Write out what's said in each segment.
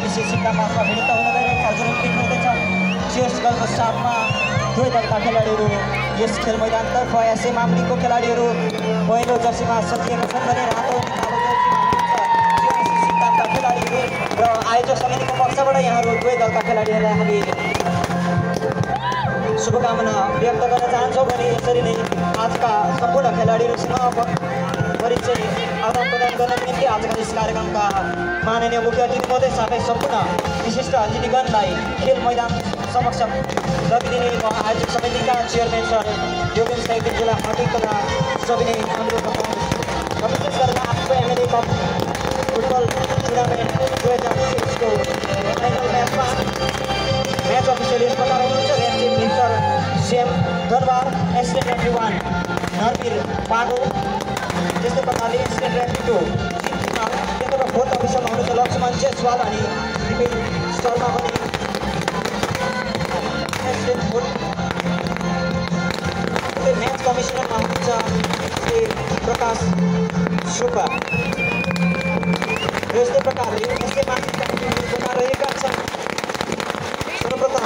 JBC सिक्कामासमा भिन्नता हुन गइरहेको जुन पिक हुँदैछ चियर्स गर्लको साथमा दुवै दलका खेलाडीहरू यस खेल मैदानतर्फ एसए मामलिङको खेलाडीहरू पहिलो जर्सीमा सजिएका छन् भने रातो जेबीसी सिक्कामका खेलाडीहरू र आयोजक समितिको पक्षबाट यहाँहरू दुवै दलका खेलाडीहरूलाई हामी शुभकामना व्यक्त गर्न चाहन्छौँ भने यसरी नै आजका सम्पूर्ण खेलाडीहरूसँग परिचय आदान प्रदान गर्न निम्ति आजका यस कार्यक्रमका माननीय मुख्य अतिथि महोदय साथै सम्पूर्ण विशिष्ट अतिथिगणलाई खेल मैदान समक्ष लगिदिने आयोजक समितिका चेयरम्यान सर योगेश साइतीज्यूलाई हार्दिक तथा सविनय अनुरोध गर्दछु। विशेष गरेर आजको एमएलए कप फुटबल टुर्नामेन्ट 2026को फाइनल म्याचमा म्याच अफिसियल यस प्रकार हुनुहुन्छ। Referee mister Sam Darbar, assistant referee 1 Narbir Pago, त्यस्तै प्रकारले एसिस्टेन्ट रेफ्री 2 त्यसबाट फोर्थ अफिसरमा हुनुहुन्छ लक्ष्मण जेसवाल अनि विपिन शर्मा पनि एसिस्टेन्ट फोर्थ। म्याच कमिसनरमा हुनुहुन्छ श्री प्रकाश सुब्बा। यस्तै प्रकारले यस्तै माथि कार्यक्रममा रहेका छन्। सर्वप्रथम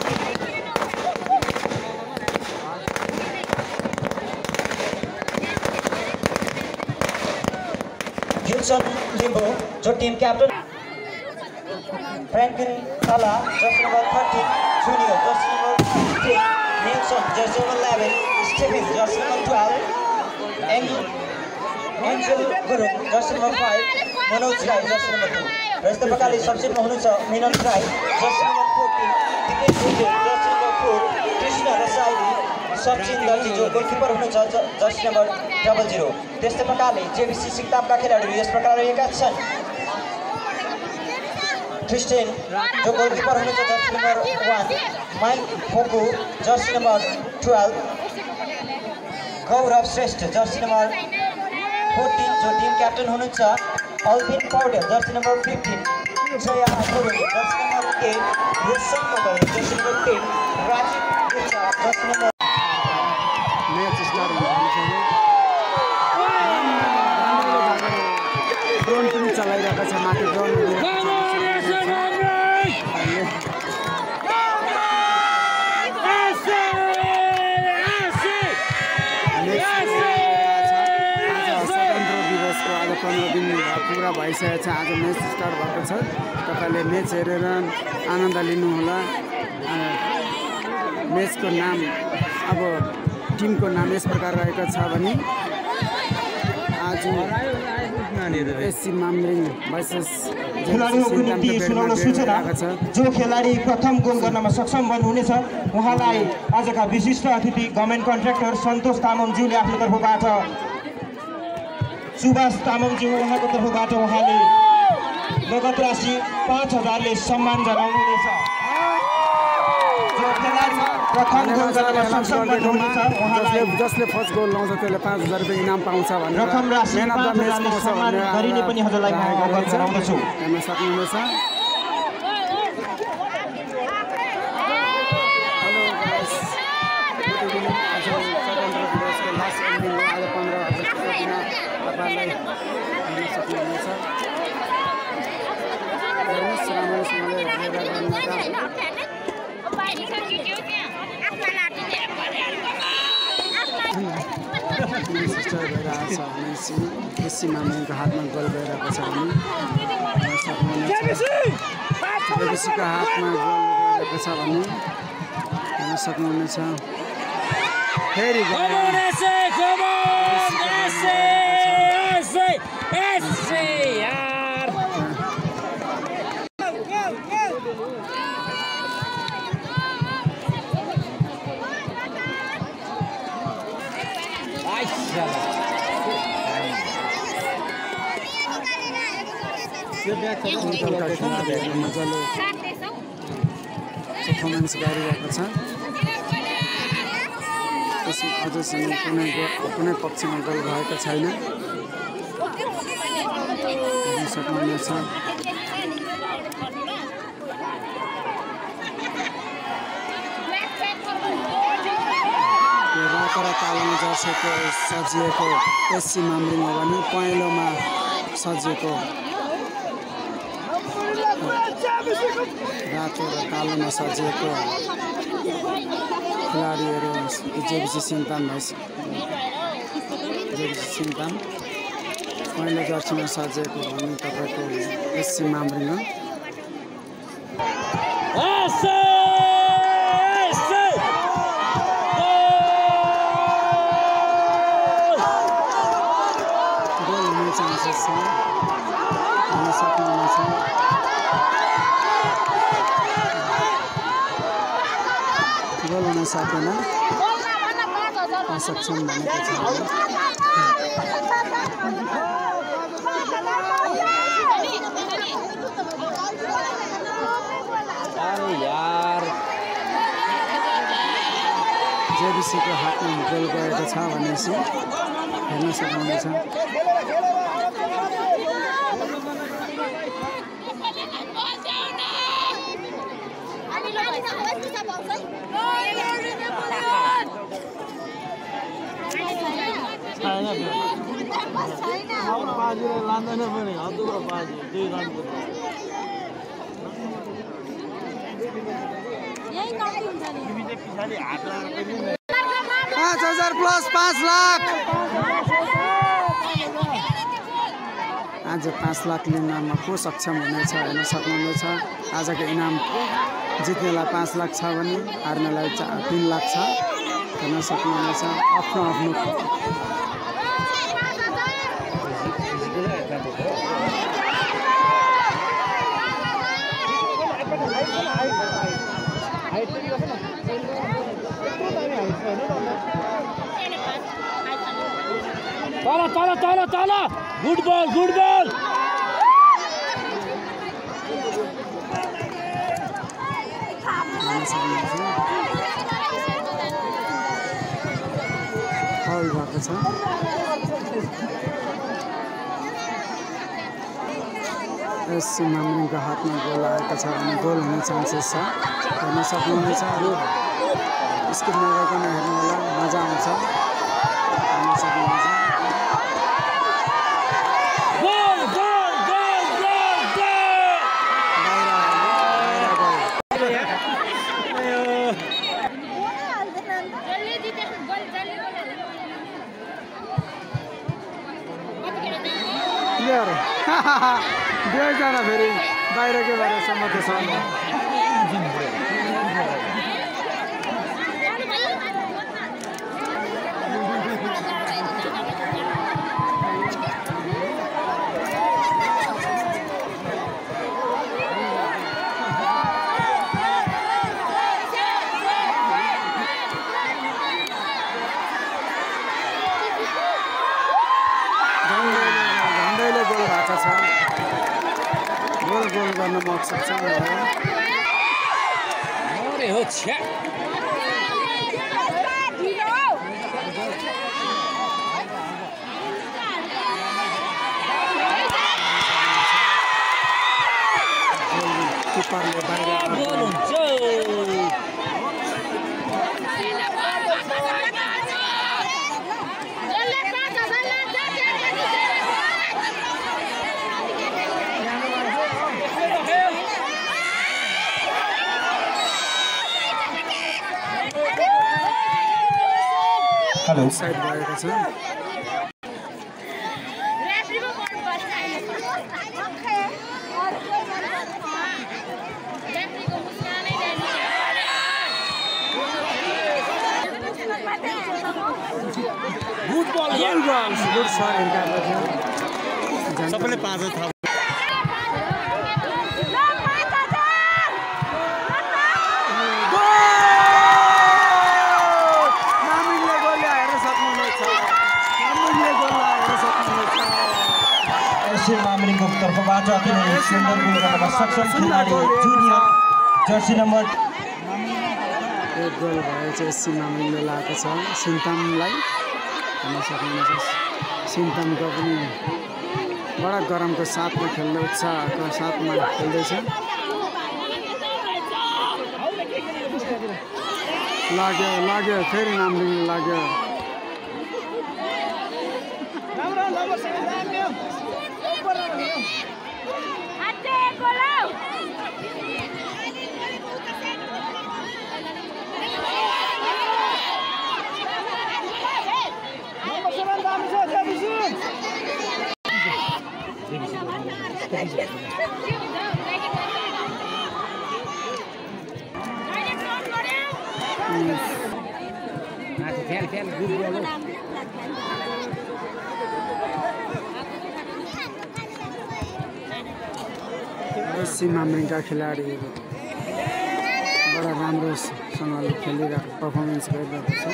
Gilson Limbo, जो team captain Franklin Thala, jersey number 13, junior jersey number 3, Nelson jersey number 11, Stephen jersey number 12, Angel Gurung jersey number 5, Manoj Rai jersey number 2। र यस्तै प्रकारले सब्सिडमा हुनुहुन्छ Minal Rai jersey number 14, Dipesh Bhujel jersey number 4, Krishna Rasaili, Sachin Darji जो गोलकिपर हुनुहुन्छ जर्सी नंबर 00। त्यस्तै प्रकारले जेबीसी सिक्तामका खेलाडीहरू यस प्रकार रहेका छन्। क्रिस्टियन जो गोलकिपर हुनुहुन्छ jersey number 1, Mike Foku jersey number 12, Gaurav Shrestha jersey number 14 जो टिम क्याप्टन हुनुहुन्छ, Albin Paudel jersey number 15, Jaya Gurung jersey number 8, Roshan Magar jersey number 10, Rajeev Gupta jersey number. Match start drone पनि चलाइरहेको छ माथि ड्रोन पूरा भइसकेको छ। आज म्याच स्टार्ट भएको छ। तपाईले म्याच हेरेर आनन्द लिनुहोला। म्याचको नाम अब टिमको नाम यस प्रकार रहेको छ भने आज एससी मामलिङ भर्सेस खेलाडीहरूको निम्ति सुनाउन सूचना जो खेलाडी प्रथम गोल गर्नमा सक्षम बन्नुहुनेछ उहाँलाई आजका विशिष्ट अतिथि गभर्नमेन्ट कन्ट्र्याक्टर सन्तोष तामाङज्यूले आफ्नो तर्फबाट सुभाष तामाङज्यू उहाँको तर्फबाट उहाँले नगद राशि 5000ले सम्मान जनाउनुहुनेछ। जो खेलाडी प्रथम गोल गर्नमा सक्षम बन्नुहुनेछ उहाँलाई जसले फर्स्ट गोल लाउँछ त्यसले 5000 रुपैयाँ इनाम पाउँछ भनेर रकम राशि 5000ले सम्मान गरिने पनि हजुरलाई म अवगत गराउँदछु। हेर्न सक्नुहुनेछ। एससी मामलिङको हातमा गोल गइरहेको छ भने जेबीसीको हातमा गोल गइरहेको छ भने हेर्न सक्नुहुनेछ। फेरि मजाले पर्फर्मेन्स गरिरहेको छ। अझैसम्म कुनै पक्षमा गोल भएको छैन। सक्नुहुनेछ। रातरा तालमा जर्सीको सजिएको एससी मामलिङ हो भने पहेँलोमा सजिएको रातो र कालोमा सजिएको खेलाडीहरू जेबिसी सिन्तान पहिलो जर्सीमा सजिएको भने तपाईँको एससी मामरिङ हो। गोल हुने चान्सेस छ, हुन सक्नुहुनेछ। गोल हुन सकेन, असक्षम भनेको छ। जेबिसीको हातमा गोल गएको छ भनेपछि हेर्न सक्नुहुनेछ। $5,000+ 5 लाख आज 5 लाख लिनमा को सक्षम हुनेछ हेर्न सक्नुहुनेछ। आजको इनाम जित्नेलाई 5 लाख छ भने हार्नेलाई 3 लाख छ हेर्न सक्नुहुनेछ। आफ्नो ताला गुड बॉल फाउल भएको छ। एससी मामरिङको हातमा गोल आएको छ भने गोल हुने चान्सेस छ हेर्न सक्नुहुनेछ। स्क्रिनमा गइकन हेर्नु होला, मजा आउँछ हेर्न सक्नुहुनेछ। दुईजना फेरि बाहिरकै भएर सम्मत छ। झन्डैले गोल भएको छ। गोल गर्न मकसद छ। किपरले हेलो साइड भएको छ। गुड शट हिर्काएको थियो। सबैले 5 थाहा मामरिङको तर्फबाट अति नै सुन्दर गोल गर्न सक्षम खेलाडी जुनियर जर्सी नम्बर एक गोल भयो चाहिँ एससी मामरिङले लगाएको छ सिन्तामलाई हेर्न सक्नुहुन्छ। सिन्तामको पनि बडा गरमको साथमा खेल्दै उत्साहको साथमा खेल्दैछ। लाग्यो फेरि मामरिङले लाग्यो। सीमामृङका खेलाडीहरू बडा राम्रोसँगले खेलिरहेको पर्फर्मेन्स गरिरहेको छ।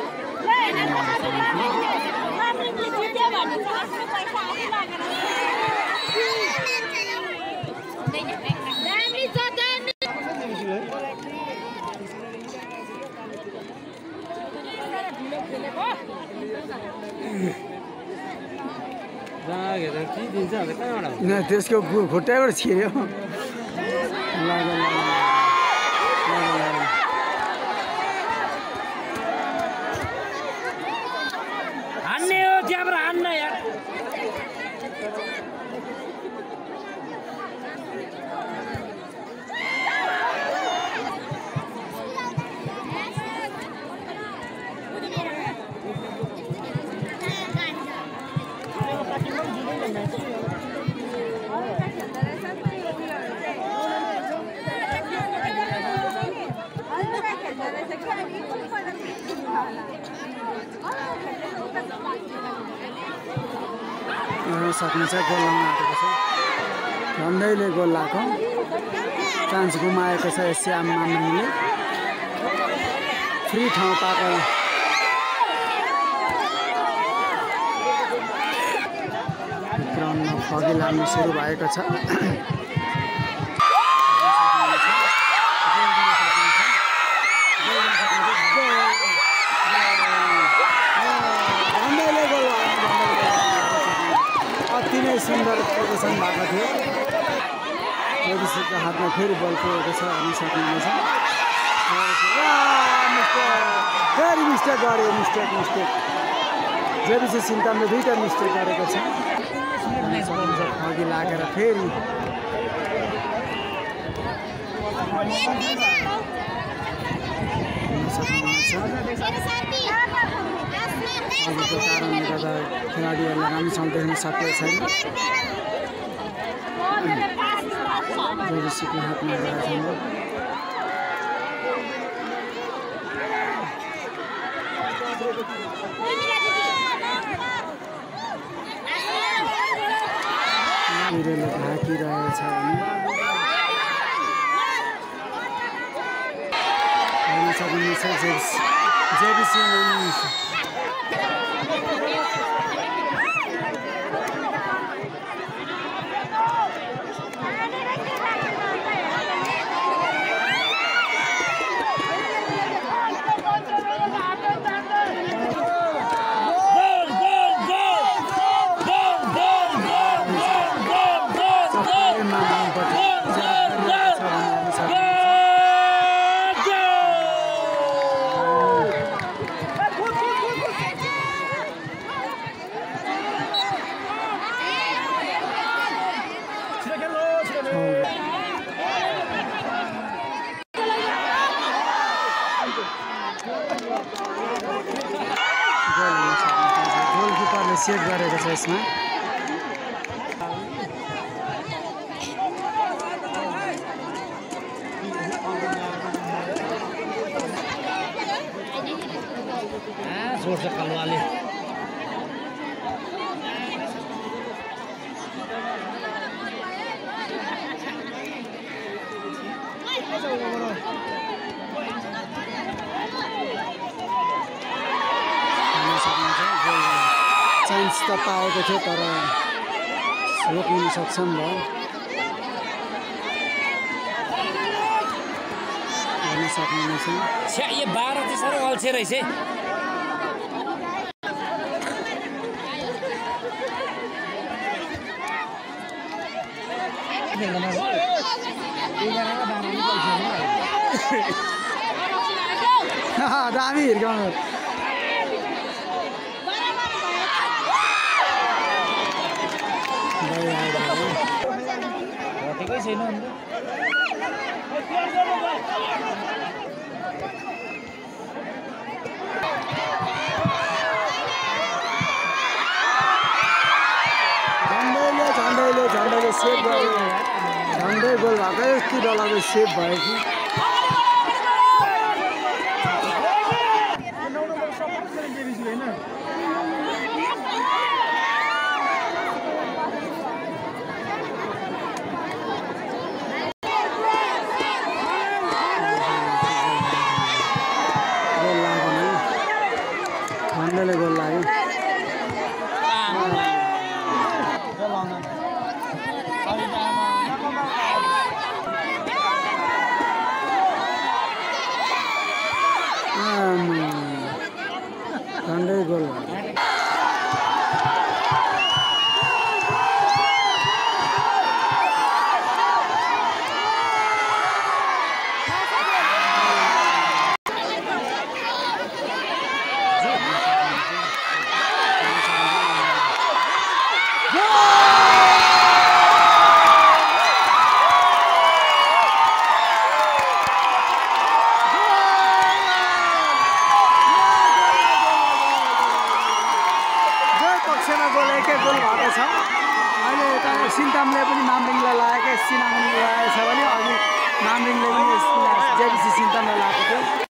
त्यसको खुट्टाबाट छिर्यो। हान्ने हो त्यहाँबाट हान्न यार। सक्नुहुन्छ गोल लाउन आएको छ। झन्डैले गोल लाएको चान्स गुमाएको छ श्याम मामले। फ्री ठाउँ पाएको ग्राउन्डमा फगी लाग्नु सुरु भएको छ। अति नै सुन्दर प्रदर्शन भएको थियो। जेबिसीको हातमा फेरि बल पुगेको छ हेर्न सक्नुहुनेछ। फेरि मिस्टेक गर्यो। मिस्टेक जेबिसी सिन्तामले दुईवटा मिस्टेक गरेको छ। अघि लागेर फेरि अघिको कारणले गर्दा खेलाडीहरूलाई राम्रोसँग देख्न सकेको छैन। जेबिसीको हातमा गएको छैन। सूर्यले ढाकिरहेछ भने हेर्न सक्नुहुनेछ जेबिसी गोलकिपरले सेभ गरेको छ यसमा। जोड्छ कलवाले। चान्स त पाएको थियो तर रोक्न सक्षम भयो। हेर्न सक्नुहुनेछ यो 12 चाहिँ साह्रो अल्छे रहेछ। दामी हिर्काउनु। भएकै छैन अन्त झन्डैले सेभ गर्यो झन्डै गोल भएको यति डरलाग्दो सेभ भयो कि झन्डैले गोल लाग्यो झन्डै गोल गोल एकै गोल भएको छ अहिले यता सिन्तामले पनि मामरिङलाई लागेको सिनामले लागेको छ भने अघि मामरिङले पनि जेबिसी सिन्तामलाई लागेको थियो